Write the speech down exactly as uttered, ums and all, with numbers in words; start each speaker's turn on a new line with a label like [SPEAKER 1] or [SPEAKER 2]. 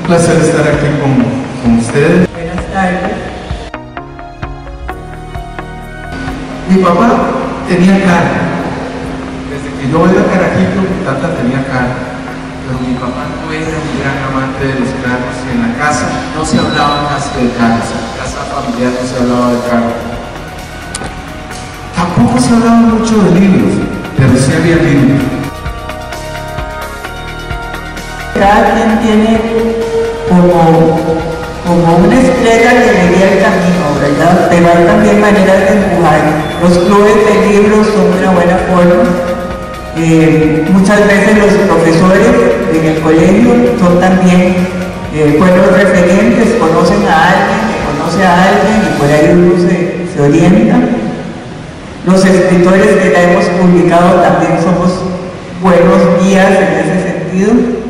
[SPEAKER 1] Un placer estar aquí con, con ustedes.
[SPEAKER 2] Buenas tardes.
[SPEAKER 1] Mi papá tenía cara. Desde que yo era carajito, mi tata tenía cara. Pero mi papá no era un gran amante de los carros y en la casa no se hablaba casi de carros. En la casa familiar no se hablaba de carros. Tampoco se hablaba mucho de libros, pero sí había libros.
[SPEAKER 2] Cada quien tiene como, como una estrella que le guía el camino, ¿verdad? Pero hay también maneras de empujar. Los clubes de libros son una buena forma. Eh, muchas veces los profesores en el colegio son también eh, buenos referentes, conocen a alguien que conoce a alguien y por ahí uno se, se orienta. Los escritores que ya hemos publicado también somos buenos guías en ese sentido.